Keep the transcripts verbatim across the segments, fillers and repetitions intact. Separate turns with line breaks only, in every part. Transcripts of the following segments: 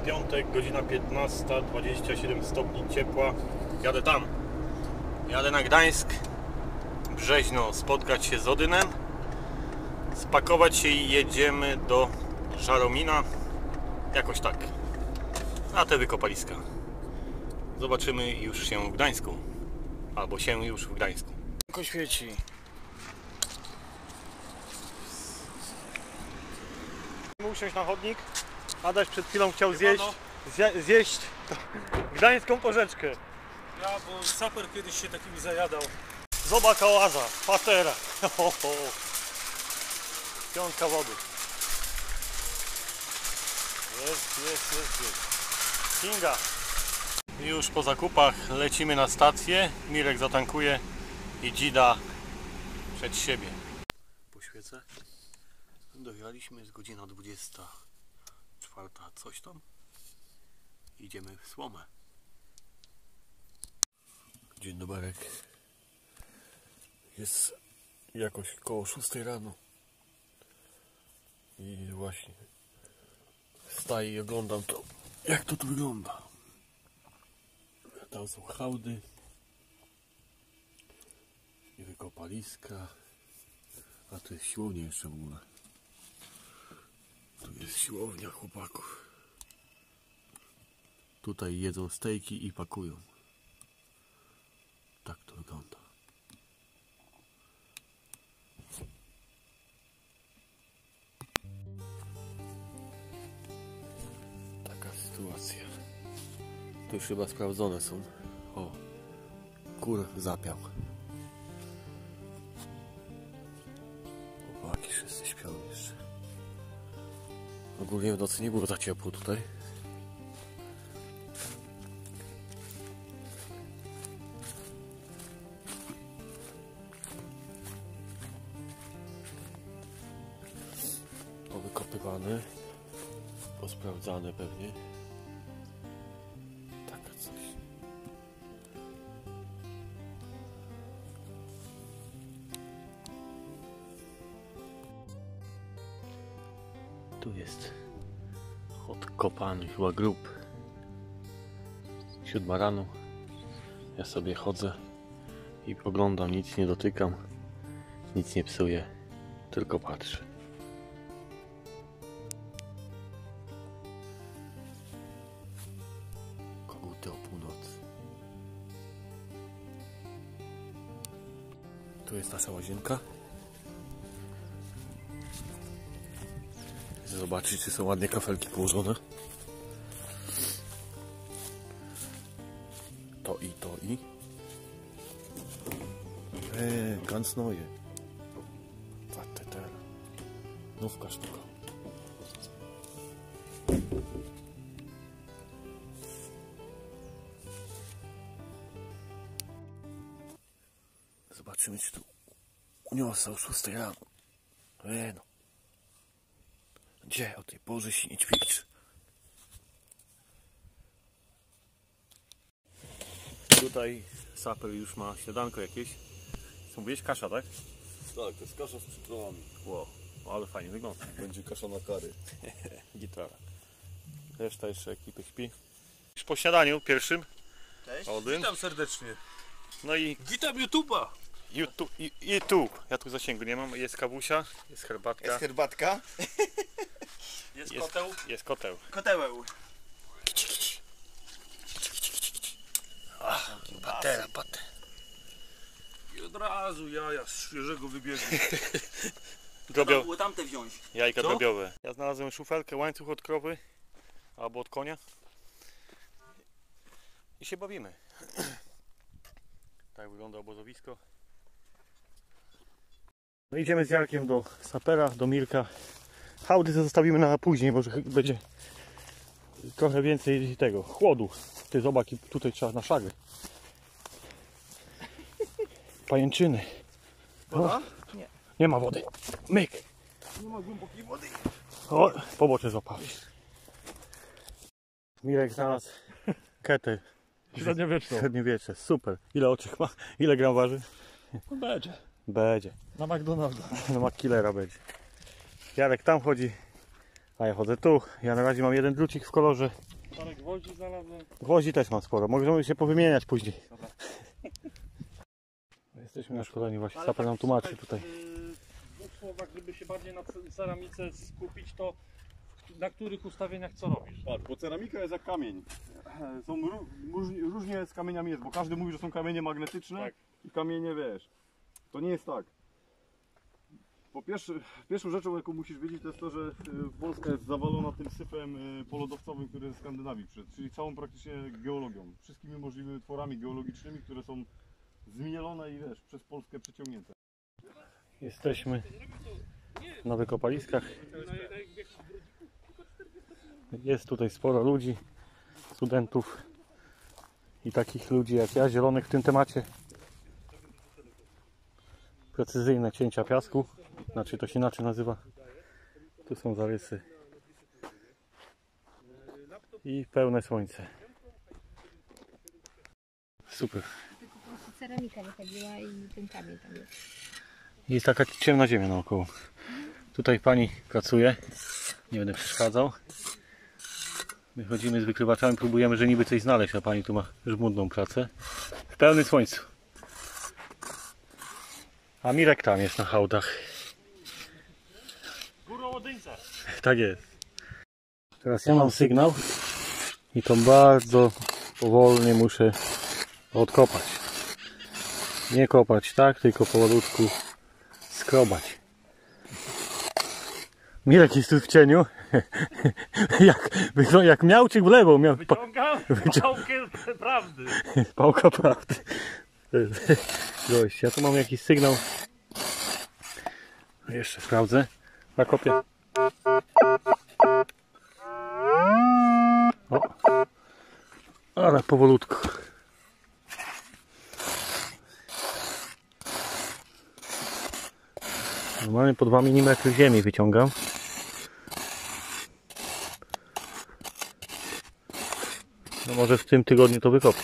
piątek, godzina piętnasta, dwadzieścia siedem stopni ciepła. Jadę tam. Jadę na Gdańsk, Brzeźno, spotkać się z Odynem, spakować się i jedziemy do Żaromina. Jakoś tak. Na te wykopaliska. Zobaczymy już się w Gdańsku. Albo się już w Gdańsku. Tylko świeci. Usiąść na chodnik. Adaś przed chwilą chciał zjeść, zje, zjeść gdańską porzeczkę.
Ja, bo saper kiedyś się takimi zajadał.
Zobacz oaza, patera. Ho, ho. Piątka wody. Jest, jest, jest, jest. Kinga. Już po zakupach lecimy na stację. Mirek zatankuje i Dzida przed siebie. Poświecę. Dojechaliśmy, jest godzina dwudziesta czwarta, coś tam. Idziemy w słomę. Dzień dobry. Jest jakoś koło szóstej rano. I właśnie wstaję i oglądam to, jak to tu wygląda. Tam są hałdy i wykopaliska. A tu jest siłownia jeszcze w ogóle. Tu jest siłownia chłopaków. Tutaj jedzą stejki i pakują. Tak to wygląda. Taka sytuacja. Tu już chyba sprawdzone są. O, kur zapiał. Chłopaki wszyscy śpią jeszcze. Ogólnie w nocy nie było za ciepło tutaj. Powykopywane, posprawdzane pewnie. Taka coś. Tu jest odkopany chyba grób. Siódma rano. Ja sobie chodzę i oglądam, nic nie dotykam, nic nie psuję, tylko patrzę. Koguty o północy. Tu jest nasza łazienka. Zobaczyć, czy są ładnie kafelki położone. To i to i. Eee, ganz neue. Warte teraz. Nówka sztuka. Zobaczymy, czy tu uniosę o szóstej rano. Eee, no. Gdzie o tej porze się nie ćwiczy? Tutaj saper już ma śniadanko jakieś. Co mówiłeś? Kasza, tak?
Tak, to jest kasza z przyprawami.
Wow, ale fajnie wygląda.
Będzie kasza na kary.
Gitara. Reszta jeszcze ekipy śpi. Już po śniadaniu pierwszym.
Cześć.
Odyn.
Witam serdecznie.
No i
Witam YouTube'a.
YouTube, YouTube. Ja tu zasięgu nie mam. Jest kawusia, jest herbatka.
Jest herbatka.
Jest,
Jest
koteł.
Jest koteł.
Kotełeł.
Patera, patera.
I od razu jaja z świeżego wybiegu.
Drobio...
Było tamte wziąć.
Jajka
Co?
drobiowe. Ja znalazłem szufelkę, łańcuch od krowy albo od konia i się bawimy. Tak wygląda obozowisko. No idziemy z Jarkiem do sapera, do Mirka. Hałdy zostawimy na później, bo będzie trochę więcej tego chłodu. Ty zobacz, tutaj trzeba na szagę. Pajęczyny.
Woda?
Nie. Nie ma wody. Myk.
Nie ma głębokiej wody.
O, pobocze złapałeś. Mirek znalazł ketę.
Średniowieczną.
Średniowiecze, super. Ile oczek ma? Ile gram waży?
No będzie.
Będzie.
Na McDonalda.
No ma killera będzie. Jarek tam chodzi, A ja chodzę tu. Ja na razie mam jeden drucik w kolorze.
Parę gwoździ znalazłem.
Gwoździ też mam sporo. Możemy się powymieniać później. Jesteśmy na szkoleniu właśnie. Saper nam tłumaczy tutaj.
W dwóch słowach, żeby się bardziej na ceramice skupić, to na których ustawieniach co robisz?
Patrz, bo ceramika jest jak kamień. Są ró- różnie, różnie z kamieniami jest, bo każdy mówi, że są kamienie magnetyczne
Tak.
i kamienie, wiesz, to nie jest tak. Po pierwsze, pierwszą rzeczą, jaką musisz wiedzieć, to jest to, że y, Polska jest zawalona tym syfem y, polodowcowym, który ze Skandynawii przyszedł, czyli całą praktycznie geologią. Wszystkimi możliwymi tworami geologicznymi, które są zmielone i wiesz, przez Polskę przeciągnięte.
Jesteśmy na wykopaliskach. Jest tutaj sporo ludzi, studentów i takich ludzi jak ja, zielonych w tym temacie. Precyzyjne cięcia piasku, znaczy to się inaczej nazywa. Tu są zarysy i pełne słońce. Super.
Tylko po prostu ceramika wychodziła i ten kamień tam jest.
Jest taka ciemna ziemia naokoło. Tutaj pani pracuje, nie będę przeszkadzał. My chodzimy z wykrywaczami, próbujemy, że niby coś znaleźć, a pani tu ma żmudną pracę. W pełnym słońcu. A Mirek tam jest na hałdach.
Górą Odyńca.
Tak jest. Teraz ja mam sygnał i to bardzo powolnie muszę odkopać. Nie kopać tak, tylko powolutku skrobać. Mirek jest tu w cieniu. jak, wygląda jak miałczyk w lewo. Miał,
Wyciągam pałkę prawdy.
Pałka prawdy. Gość, ja tu mam jakiś sygnał. Jeszcze sprawdzę. Nakopię. O. Ale powolutku. Normalnie po dwa milimetry ziemi wyciągam. No może w tym tygodniu to wykopię.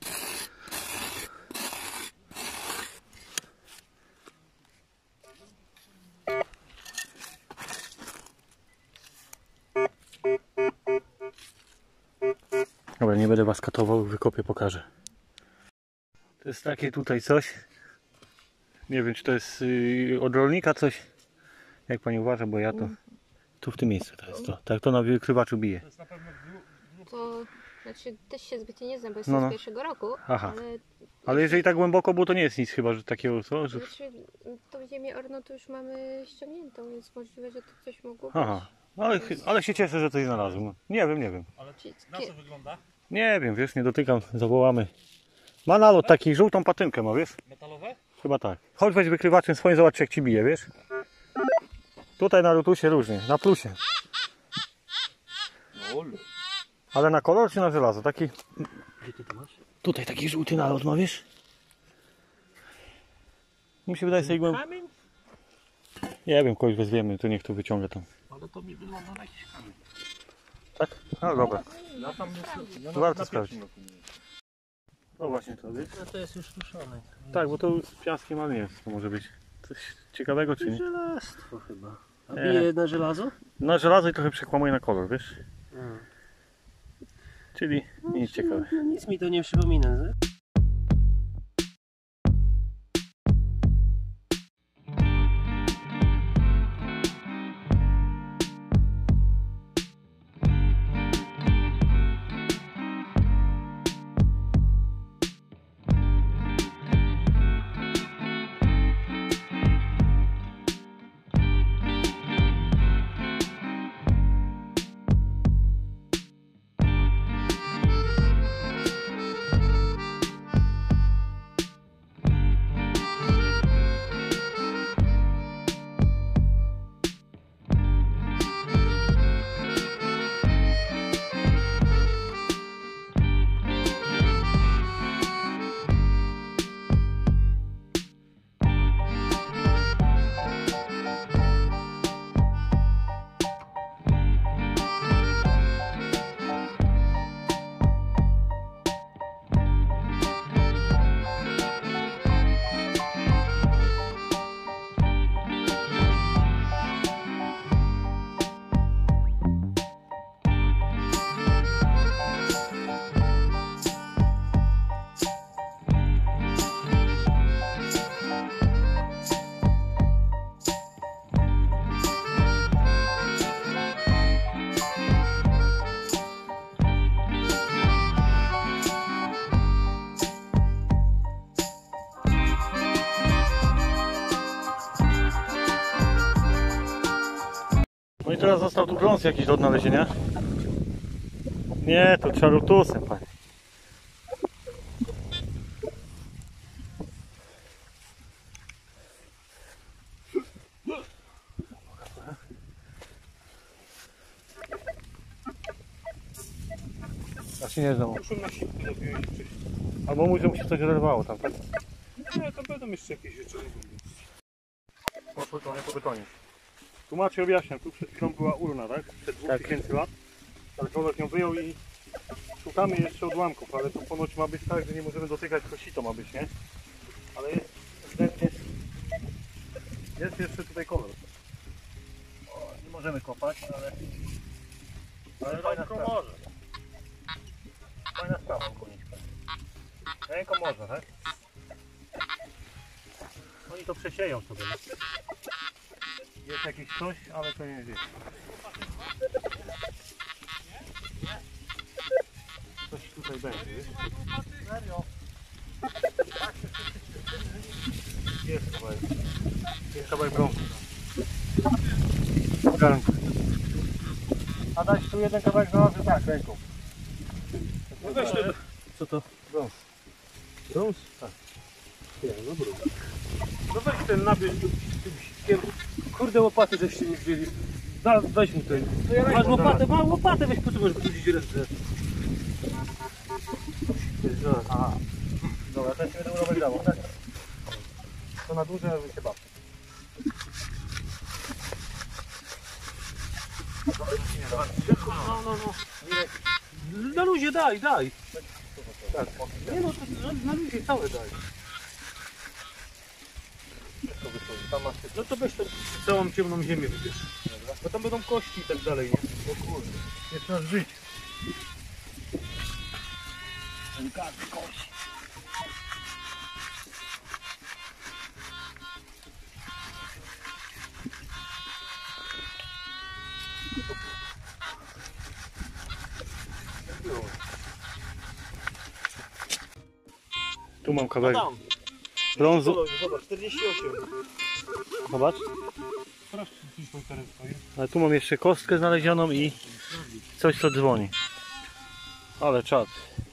Dobra, nie będę was katował, wykopię, pokażę. To jest takie tutaj coś. Nie wiem, czy to jest yy, od rolnika coś. Jak pani uważa, bo ja to... Tu w tym miejscu to jest to. Tak to na wykrywaczu bije.
To jest na pewno
To znaczy też się zbytnio nie znam, bo jestem
No, no.
z pierwszego roku,
Aha.
ale
Ale jeżeli tak głęboko było, to nie jest nic chyba, że takiego co? Że...
znaczy, tą ziemię orną to już mamy ściągniętą, więc możliwe, że to coś mogło być.
Aha. Ale, ale się cieszę, że coś znalazłem. Nie wiem, nie wiem.
Ale
Czy-
na co wygląda?
Nie wiem, wiesz, nie dotykam, zawołamy. Ma nalot taki, żółtą patynkę ma, wiesz?
Metalowe?
Chyba tak. Chodź weź wykrywaczem swoim, zobacz jak ci bije, wiesz? Tutaj na rutusie różnie, na plusie. Ale na kolor czy na żelazo? Taki...
Gdzie ty to masz?
Tutaj taki żółty nalot ma, wiesz? Mi się wydaje, że igłem...
Kamień?
Nie wiem, kogoś wezwiemy, to niech tu wyciąga tam.
Ale to mi wygląda na jakiś kamień.
Tak? No dobra.
Ja tam jest... Ja
Warto sprawdzić. No właśnie to, wiesz?
No to jest już ruszone.
Tak, bo to z piaskiem, ale nie jest. To może być coś ciekawego, czy nie?
Żelastwo chyba. A
Nie.
bije na żelazo?
No żelazo i trochę przekłamuje na kolor, wiesz? Czyli nic ciekawe.
No, nic mi to nie przypomina, nie?
teraz został tu brąz jakiś do odnalezienia. Nie, to czarutusem, panie. Ja się nie znam.
Muszą na siłkę dopiero wcześniej.
Albo mówi, że mu się coś oderwało tam, tak?
Nie, to będą jeszcze jakieś rzeczy.
Po betonie, po betonie. Tłumaczę, objaśniam. Tu przed chwilą była urna, tak? Przed dwóch tysięcy lat. Ale człowiek ją wyjął i szukamy jeszcze odłamków, ale to ponoć ma być tak, że nie możemy dotykać, to sito ma być, nie? Ale jest ewidentnie, jest jeszcze tutaj kolor. O, nie możemy kopać, ale... Ale fajna sprawa. Może. Fajna sprawa, konieczka. Ręką można, tak? Oni to przesieją sobie. Nie? Jest jakieś coś, ale to nie jest. Coś tutaj będzie, wiesz? Serio? Jest kawałek. Jest kawałek brązu. A dać tu jeden kawałek znalazłem tak, ręką.
No weź to.
Co to? Brąz. Brąz? Tak.
Nie, no brud. No weź ten nabierz tu tym sitkiem. Kurde, łopaty żeście nie wzięli. Da, weź mu ten.
No ja
Masz łopatę, mam łopatę, weź po co możesz wrócić ręce.
Aha. Dobra, ten się będę urobek dało, tak? To na duże wy się baw.
No, no, no. Na luzie daj, daj.
Tak,
Nie no, to na, na luzie całe daj.
wszystko wychodzi. Tam masz
No to weź tę całą ciemną ziemię wybierz. Bo tam będą kości i tak dalej, nie?
o kurde. Jeszcze masz żyć. Delikatny kość. Tu mam kawałek brązu.
Zobacz, czterdzieści osiem.
Zobacz. Ale tu mam jeszcze kostkę znalezioną i coś, co dzwoni. Ale czad.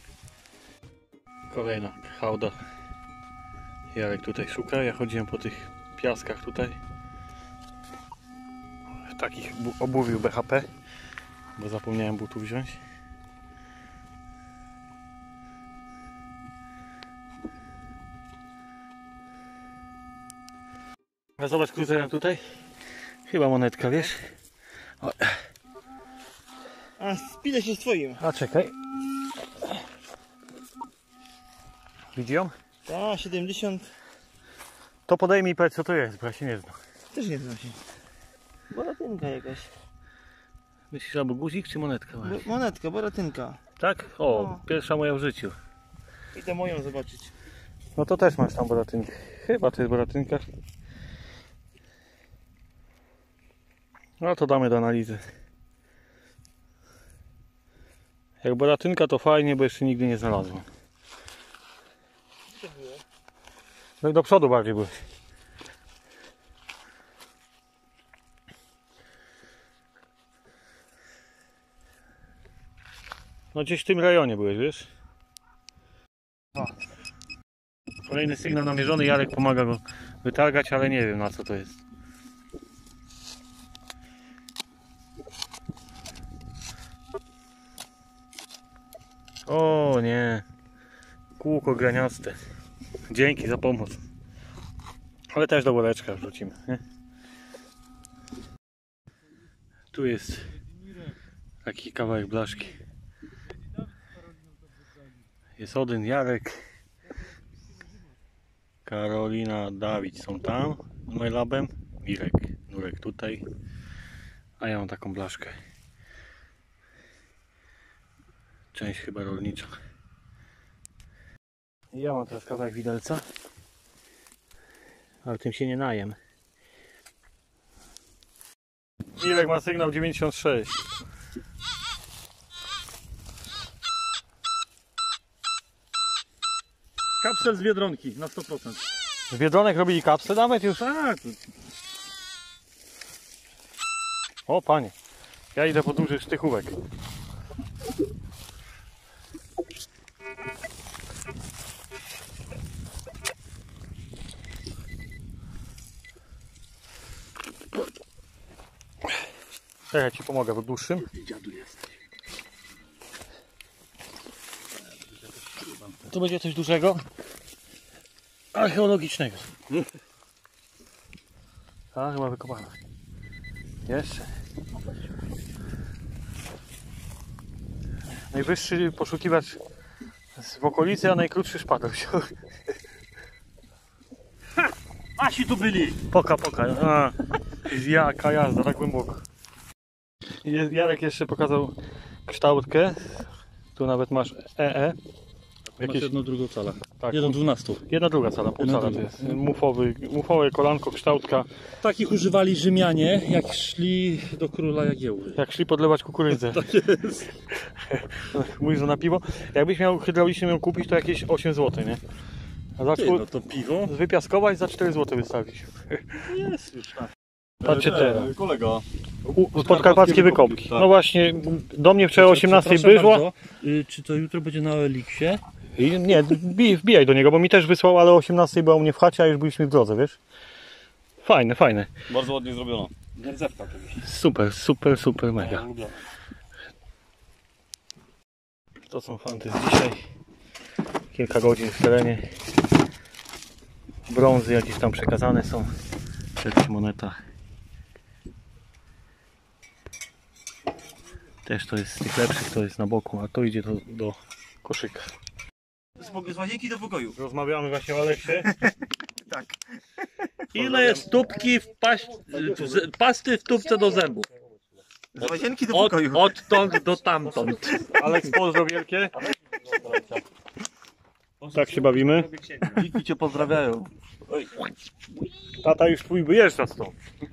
Kolejna hałda. Jarek tutaj szuka. Ja chodziłem po tych piaskach tutaj. W takich obuwiu B H P, bo zapomniałem butów wziąć. A zobacz, kurde, tutaj. Chyba monetka, wiesz? O.
A spinę się z twoim.
A czekaj. Widzi ją?
A, siedemdziesiąt.
To podejmij i powiedz, co to jest, bo ja się nie znam.
Też nie znam się. Boratynka jakaś.
Myślisz, albo guzik czy monetka?
Bo, monetka, boratynka.
Tak? O,
No.
pierwsza moja w życiu.
Idę moją zobaczyć.
No to też masz tam boratynkę. Chyba to jest boratynka. No to damy do analizy. Jak boratynka to fajnie, bo jeszcze nigdy nie znalazłem.
Co było?
No i do przodu bardziej były. No gdzieś w tym rejonie byłeś, wiesz? O. Kolejny sygnał namierzony, Jarek pomaga go wytargać, ale nie wiem, na co to jest. O nie, kółko graniaste. Dzięki za pomoc. Ale też do woreczka wrzucimy, nie? Tu jest taki kawałek blaszki. Jest Odyn, Jarek, Karolina, Dawid są tam z MyLabem, Mirek, Nurek tutaj, a ja mam taką blaszkę. Część chyba rolnicza. Ja mam teraz kawałek widelca, ale tym się nie najem. Mirek ma sygnał dziewięćdziesiąt sześć.
Kapsel z Biedronki na sto procent.
Z Biedronek robili kapsle nawet już?
Tak.
O panie, ja idę po duży sztychówek. Ja ci pomogę w dłuższym. To będzie coś dużego, archeologicznego. A, chyba wykopane. Jeszcze. Najwyższy poszukiwacz w okolicy, a najkrótszy szpadel.
Asi tu byli!
Poka, poka. A, jaka jazda, tak głęboko. Je- Jarek jeszcze pokazał kształtkę. Tu nawet masz E E.
Masz jedną drugą calę.
Tak,
Jedną dwunastu.
jedna druga cala, pół
Jedna
cala to
druga.
jest. Mufowy, mufowe kolanko, kształtka.
Takich używali Rzymianie, jak szli do króla Jagiełły.
Jak szli podlewać kukurydzę.
Tak jest.
Mówisz, że na piwo. Jakbyś miał hydraulicznie ją kupić, to jakieś osiem złotych, nie? A za
Ty,
czwór...
no to piwo
wypiaskować za cztery złote wystawić.
jest już. Tak.
Patrzcie
E,
teraz.
Kolega.
U, podkarpackie wykopki.
tak.
No właśnie, do mnie wczoraj o osiemnastej
Przepraszam
była.
bardzo, y, czy to jutro będzie na Eliksie?
I nie, wbij, wbijaj do niego, bo mi też wysłał, ale o osiemnastej była u mnie w chacie, a już byliśmy w drodze, wiesz? Fajne, fajne.
Bardzo ładnie zrobiona.
Nerdzewka oczywiście.
Super, super, super, mega.
Ulubiona.
To są fanty z dzisiaj. Kilka godzin w terenie. Brązy jakieś tam przekazane są. Jakaś moneta. Też to jest z tych lepszych, to jest na boku, a to idzie do, do koszyka.
Z łazienki do pokoju.
Rozmawiamy właśnie o Aleksie.
Ile jest stópki w paś... z- pasty w tubce do zębów?
Z łazienki do
Od,
pokoju.
odtąd do tamtąd.
Aleks, pozdro wielkie. Tak się bawimy.
Dziki cię pozdrawiają.
Tata już twój wyjeżdża stąd.